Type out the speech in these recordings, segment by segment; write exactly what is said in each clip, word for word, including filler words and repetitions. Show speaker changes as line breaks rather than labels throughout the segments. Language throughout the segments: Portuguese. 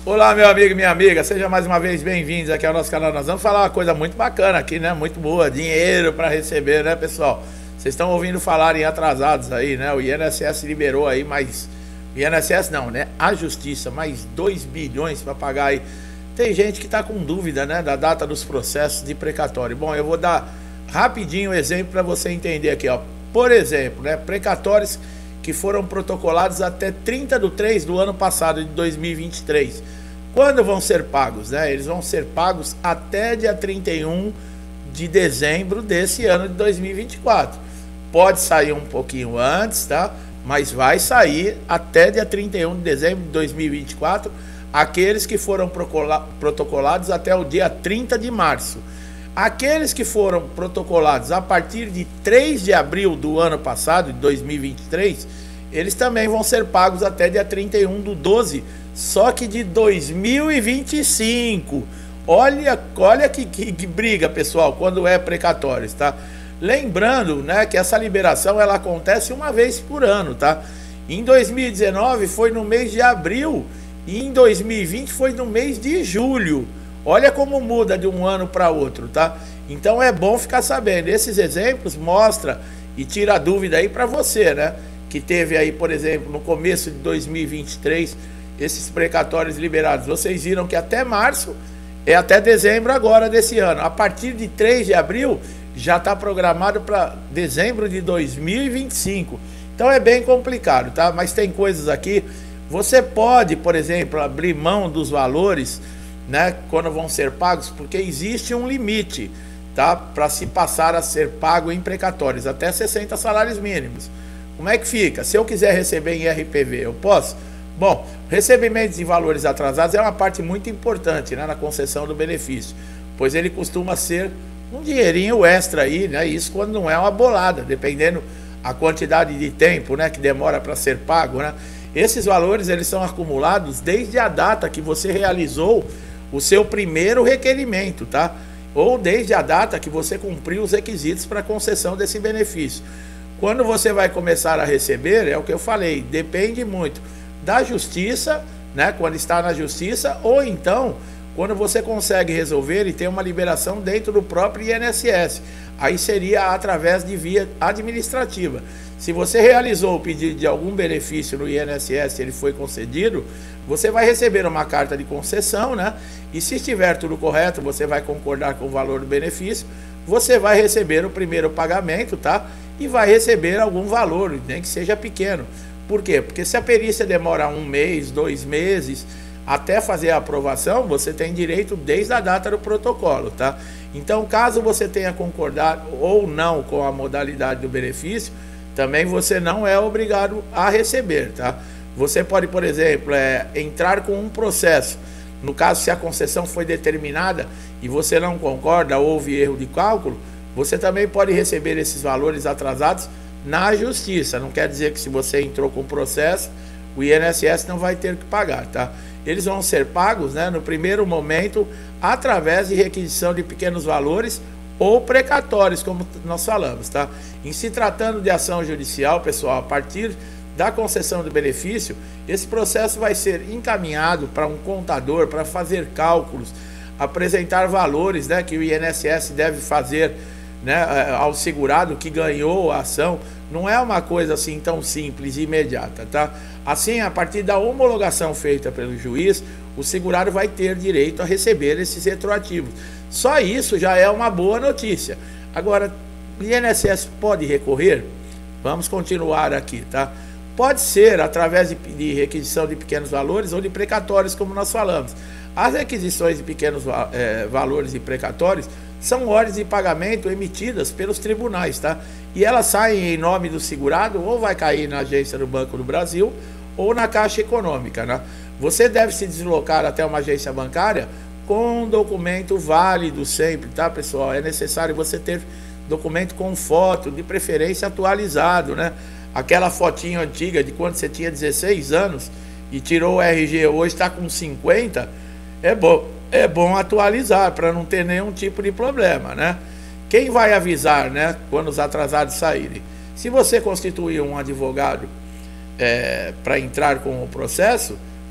Olá, meu amigo e minha amiga, seja mais uma vez bem-vindos aqui ao nosso canal. Nós vamos falar uma coisa muito bacana aqui, né? Muito boa, dinheiro para receber, né, pessoal? Vocês estão ouvindo falar em atrasados aí, né? O I N S S liberou aí mais... O I N S S não, né? A Justiça, mais dois bilhões para pagar aí. Tem gente que está com dúvida, né? Da data dos processos de precatório. Bom, eu vou dar rapidinho um exemplo para você entender aqui, ó. Por exemplo, né? Precatórios que foram protocolados até trinta de três do ano passado, de dois mil e vinte e três. Quando vão ser pagos, né? Eles vão ser pagos até dia trinta e um de dezembro desse ano de dois mil e vinte e quatro. Pode sair um pouquinho antes, tá? Mas vai sair até dia trinta e um de dezembro de dois mil e vinte e quatro, aqueles que foram protocolados até o dia trinta de março. Aqueles que foram protocolados a partir de três de abril do ano passado, de dois mil e vinte e três, eles também vão ser pagos até dia trinta e um do doze, só que de dois mil e vinte e cinco. Olha, olha que, que, que briga, pessoal, quando é precatórios, tá? Lembrando, né, que essa liberação ela acontece uma vez por ano, tá? Em dois mil e dezenove foi no mês de abril e em dois mil e vinte foi no mês de julho. Olha como muda de um ano para outro, tá? Então é bom ficar sabendo. Esses exemplos mostra e tira a dúvida aí para você, né? Que teve aí, por exemplo, no começo de dois mil e vinte e três, esses precatórios liberados. Vocês viram que até março é até dezembro agora desse ano. A partir de três de abril já está programado para dezembro de dois mil e vinte e cinco. Então é bem complicado, tá? Mas tem coisas aqui. Você pode, por exemplo, abrir mão dos valores, né, quando vão ser pagos, porque existe um limite, tá, para se passar a ser pago em precatórios, até sessenta salários mínimos. Como é que fica? Se eu quiser receber em R P V, eu posso? Bom, recebimentos de valores atrasados é uma parte muito importante, né, na concessão do benefício, pois ele costuma ser um dinheirinho extra aí, né, isso quando não é uma bolada, dependendo a quantidade de tempo, né, que demora para ser pago, né. Esses valores eles são acumulados desde a data que você realizou o seu primeiro requerimento, tá? Ou desde a data que você cumpriu os requisitos para concessão desse benefício. Quando você vai começar a receber, é o que eu falei, depende muito da justiça, né? Quando está na justiça, ou então quando você consegue resolver e tem uma liberação dentro do próprio I N S S. Aí seria através de via administrativa. Se você realizou o pedido de algum benefício no I N S S e ele foi concedido, você vai receber uma carta de concessão, né? E se estiver tudo correto, você vai concordar com o valor do benefício, você vai receber o primeiro pagamento, tá? E vai receber algum valor, nem que seja pequeno. Por quê? Porque se a perícia demora um mês, dois meses, até fazer a aprovação, você tem direito desde a data do protocolo, tá? Então, caso você tenha concordado ou não com a modalidade do benefício, também você não é obrigado a receber, tá? Você pode, por exemplo, é, entrar com um processo. No caso, se a concessão foi determinada e você não concorda, houve erro de cálculo, você também pode receber esses valores atrasados na justiça. Não quer dizer que se você entrou com o processo, o I N S S não vai ter que pagar, tá? Eles vão ser pagos, né, no primeiro momento, através de requisição de pequenos valores ou precatórios, como nós falamos, tá? Em se tratando de ação judicial, pessoal, a partir da concessão do benefício, esse processo vai ser encaminhado para um contador para fazer cálculos, apresentar valores, né, que o I N S S deve fazer, né, ao segurado que ganhou a ação. Não é uma coisa assim tão simples e imediata, tá? Assim, a partir da homologação feita pelo juiz, o segurado vai ter direito a receber esses retroativos. Só isso já é uma boa notícia. Agora, o I N S S pode recorrer? Vamos continuar aqui, tá? Pode ser através de, de requisição de pequenos valores ou de precatórios, como nós falamos. As requisições de pequenos é, valores e precatórios são ordens de pagamento emitidas pelos tribunais, tá? E elas saem em nome do segurado, ou vai cair na agência do Banco do Brasil ou na Caixa Econômica, né? Você deve se deslocar até uma agência bancária com um documento válido sempre, tá, pessoal? É necessário você ter documento com foto, de preferência atualizado, né? Aquela fotinha antiga de quando você tinha dezesseis anos e tirou o R G, hoje está com cinquenta, é bom, é bom atualizar para não ter nenhum tipo de problema, né? Quem vai avisar, né, quando os atrasados saírem? Se você constituir um advogado é, para entrar com o processo,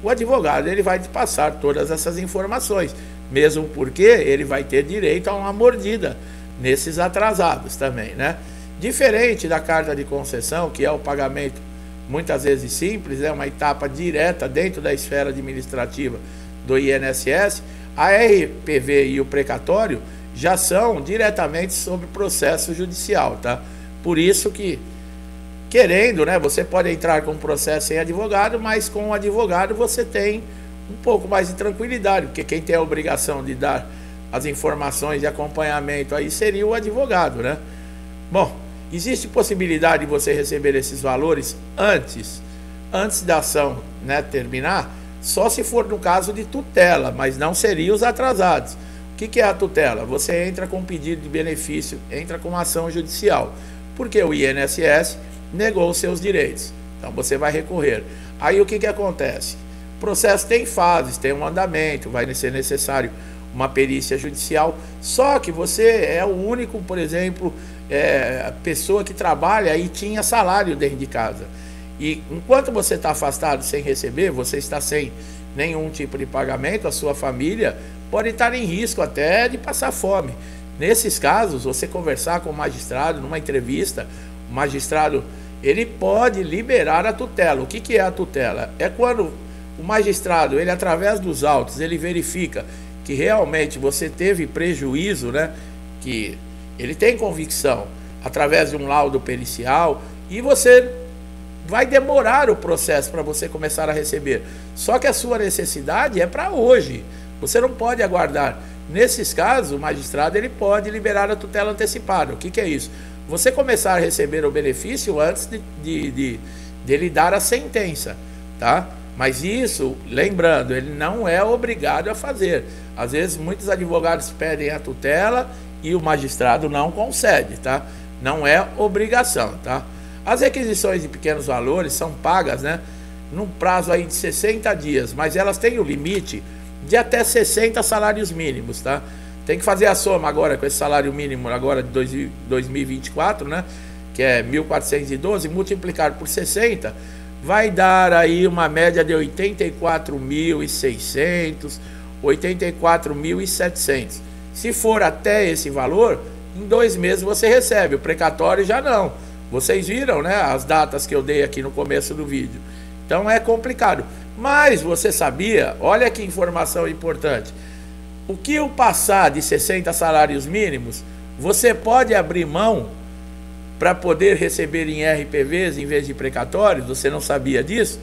o advogado ele vai te passar todas essas informações, mesmo porque ele vai ter direito a uma mordida nesses atrasados também, né? Diferente da carta de concessão, que é o pagamento muitas vezes simples, é uma etapa direta dentro da esfera administrativa do I N S S, a R P V e o precatório já são diretamente sobre processo judicial, tá? Por isso que, querendo, né, você pode entrar com processo sem advogado, mas com o advogado você tem um pouco mais de tranquilidade, porque quem tem a obrigação de dar as informações de acompanhamento aí seria o advogado, né? Bom, existe possibilidade de você receber esses valores antes, antes da ação, né, terminar, só se for no caso de tutela, mas não seria os atrasados. O que, que é a tutela? Você entra com pedido de benefício, entra com ação judicial, porque o I N S S negou os seus direitos. Então você vai recorrer. Aí o que, que acontece? O processo tem fases, tem um andamento, vai ser necessário uma perícia judicial, só que você é o único, por exemplo, é, pessoa que trabalha e tinha salário dentro de casa. E enquanto você está afastado sem receber, você está sem nenhum tipo de pagamento, a sua família pode estar em risco até de passar fome. Nesses casos, você conversar com o magistrado, numa entrevista, o magistrado ele pode liberar a tutela. O que, que é a tutela? É quando o magistrado, ele através dos autos, ele verifica que realmente você teve prejuízo, né? Que ele tem convicção através de um laudo pericial, e você vai demorar o processo para você começar a receber. Só que a sua necessidade é para hoje. Você não pode aguardar. Nesses casos, o magistrado ele pode liberar a tutela antecipada. O que, que é isso? Você começar a receber o benefício antes de, de, de, de ele dar a sentença, tá? Mas isso, lembrando, ele não é obrigado a fazer. Às vezes, muitos advogados pedem a tutela e o magistrado não concede, tá? Não é obrigação, tá? As requisições de pequenos valores são pagas, né, num prazo aí de sessenta dias, mas elas têm o limite de até sessenta salários mínimos, tá? Tem que fazer a soma agora com esse salário mínimo agora de dois mil e vinte e quatro, né, que é mil quatrocentos e doze, multiplicado por sessenta, vai dar aí uma média de oitenta e quatro mil e seiscentos, oitenta e quatro mil e setecentos. Se for até esse valor, em dois meses você recebe, o precatório já não. Vocês viram, né, as datas que eu dei aqui no começo do vídeo. Então é complicado. Mas você sabia, olha que informação importante, o que eu passar de sessenta salários mínimos, você pode abrir mão para poder receber em R P Vs em vez de precatórios? Você não sabia disso?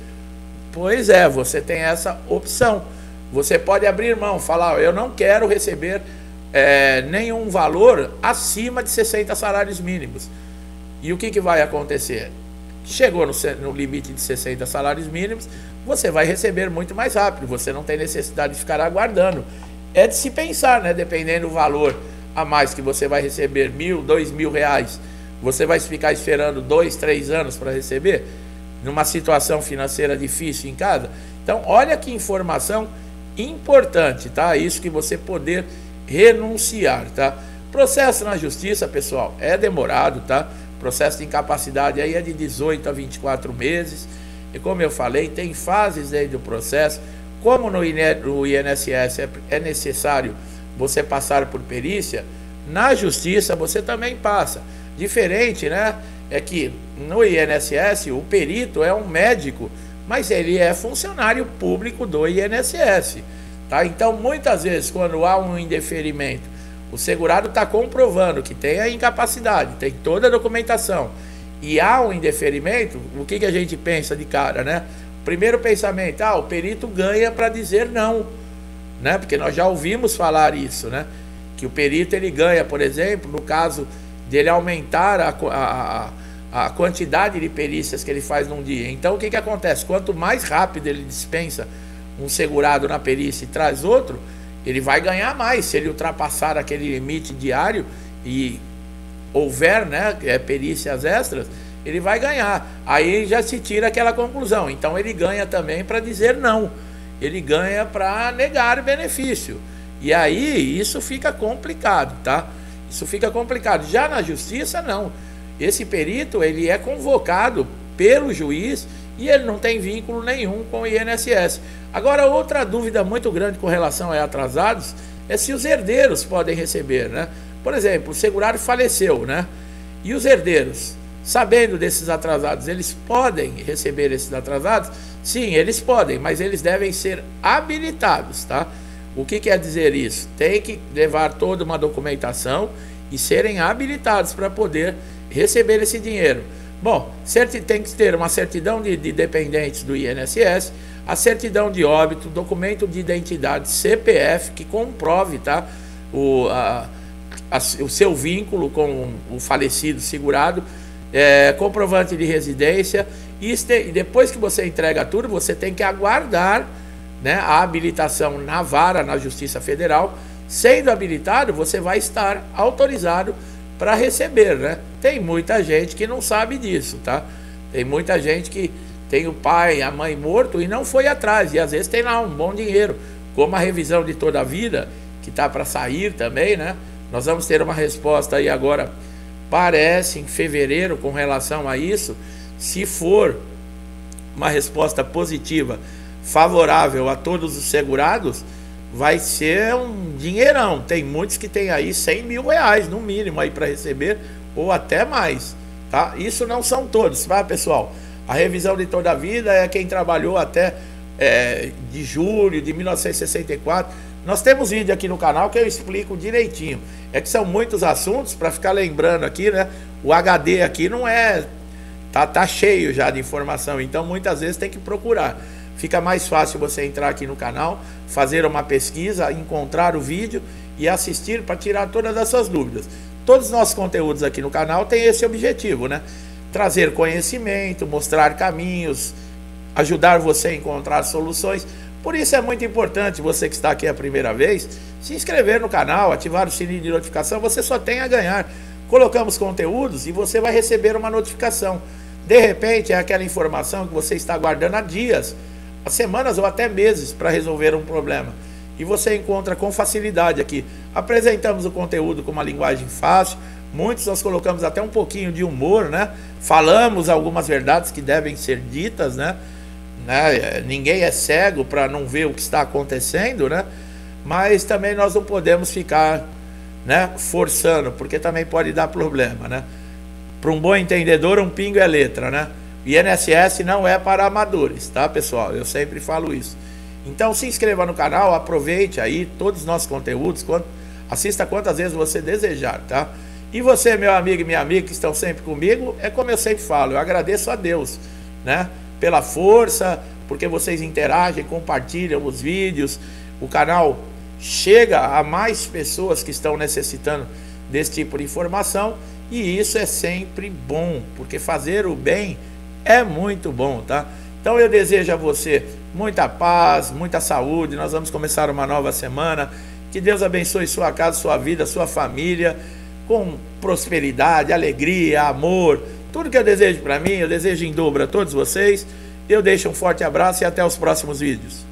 Pois é, você tem essa opção. Você pode abrir mão, falar, eu não quero receber é, nenhum valor acima de sessenta salários mínimos. E o que, que vai acontecer? Chegou no, no limite de sessenta salários mínimos, você vai receber muito mais rápido, você não tem necessidade de ficar aguardando. É de se pensar, né? Dependendo do valor a mais que você vai receber, mil, dois mil reais, você vai ficar esperando dois, três anos para receber, numa situação financeira difícil em casa. Então, olha que informação importante, tá? Isso que você poder renunciar, tá? Processo na justiça, pessoal, é demorado, tá? Processo de incapacidade aí é de dezoito a vinte e quatro meses. E como eu falei, tem fases aí do processo. Como no I N S S é necessário você passar por perícia, na justiça você também passa. Diferente, né? É que no I N S S o perito é um médico, mas ele é funcionário público do I N S S, tá? Então, muitas vezes, quando há um indeferimento, o segurado está comprovando que tem a incapacidade, tem toda a documentação, e há um indeferimento, o que, que a gente pensa de cara, né? Primeiro pensamento, ah, o perito ganha para dizer não, né? Porque nós já ouvimos falar isso, né? Que o perito ele ganha, por exemplo, no caso dele aumentar a, a, a quantidade de perícias que ele faz num dia. Então, o que, que acontece? Quanto mais rápido ele dispensa um segurado na perícia e traz outro, ele vai ganhar mais. Se ele ultrapassar aquele limite diário e houver, né, é, perícias extras, ele vai ganhar. Aí já se tira aquela conclusão. Então ele ganha também para dizer não. Ele ganha para negar o benefício. E aí isso fica complicado, tá? Isso fica complicado. Já na justiça, não. Esse perito, ele é convocado pelo juiz e ele não tem vínculo nenhum com o I N S S. Agora, outra dúvida muito grande com relação a atrasados é se os herdeiros podem receber, né? Por exemplo, o segurado faleceu, né? E os herdeiros, sabendo desses atrasados, eles podem receber esses atrasados? Sim, eles podem, mas eles devem ser habilitados, tá? O que quer dizer isso? Tem que levar toda uma documentação e serem habilitados para poder receber esse dinheiro. Bom, tem que ter uma certidão de, de dependentes do I N S S, a certidão de óbito, documento de identidade C P F que comprove, tá, o, a, a, o seu vínculo com o falecido segurado, é, comprovante de residência, e, este, e depois que você entrega tudo, você tem que aguardar, né, a habilitação na vara, na Justiça Federal. Sendo habilitado, você vai estar autorizado para receber, né? Tem muita gente que não sabe disso, tá? Tem muita gente que tem o pai, a mãe morto e não foi atrás, e às vezes tem lá um bom dinheiro, como a revisão de toda a vida, que está para sair também, né? Nós vamos ter uma resposta aí agora, parece, em fevereiro, com relação a isso. Se for uma resposta positiva, favorável a todos os segurados, vai ser um dinheirão. Tem muitos que tem aí cem mil reais no mínimo aí para receber, ou até mais, tá? Isso não são todos, tá, pessoal? A revisão de toda a vida é quem trabalhou até é, de julho de mil novecentos e sessenta e quatro. Nós temos vídeo aqui no canal que eu explico direitinho. É que são muitos assuntos para ficar lembrando aqui, né? O H D aqui não é... Tá, tá cheio já de informação, então muitas vezes tem que procurar. Fica mais fácil você entrar aqui no canal, fazer uma pesquisa, encontrar o vídeo e assistir para tirar todas as suas dúvidas. Todos os nossos conteúdos aqui no canal têm esse objetivo, né? Trazer conhecimento, mostrar caminhos, ajudar você a encontrar soluções. Por isso é muito importante, você que está aqui a primeira vez, se inscrever no canal, ativar o sininho de notificação. Você só tem a ganhar. Colocamos conteúdos e você vai receber uma notificação. De repente é aquela informação que você está aguardando há dias, há semanas ou até meses para resolver um problema. E você encontra com facilidade aqui. Apresentamos o conteúdo com uma linguagem fácil. Muitos nós colocamos até um pouquinho de humor, né? Falamos algumas verdades que devem ser ditas, né? né? Ninguém é cego para não ver o que está acontecendo, né? Mas também nós não podemos ficar, né, forçando, porque também pode dar problema, né? Para um bom entendedor, um pingo é letra, né? I N S S não é para amadores, tá, pessoal? Eu sempre falo isso. Então se inscreva no canal, aproveite aí todos os nossos conteúdos, assista quantas vezes você desejar, tá? E você, meu amigo e minha amiga que estão sempre comigo, é como eu sempre falo, eu agradeço a Deus, né? Pela força, porque vocês interagem, compartilham os vídeos, o canal chega a mais pessoas que estão necessitando desse tipo de informação, e isso é sempre bom, porque fazer o bem é muito bom, tá? Então eu desejo a você muita paz, muita saúde. Nós vamos começar uma nova semana. Que Deus abençoe sua casa, sua vida, sua família, com prosperidade, alegria, amor. Tudo que eu desejo para mim, eu desejo em dobro a todos vocês. Eu deixo um forte abraço e até os próximos vídeos.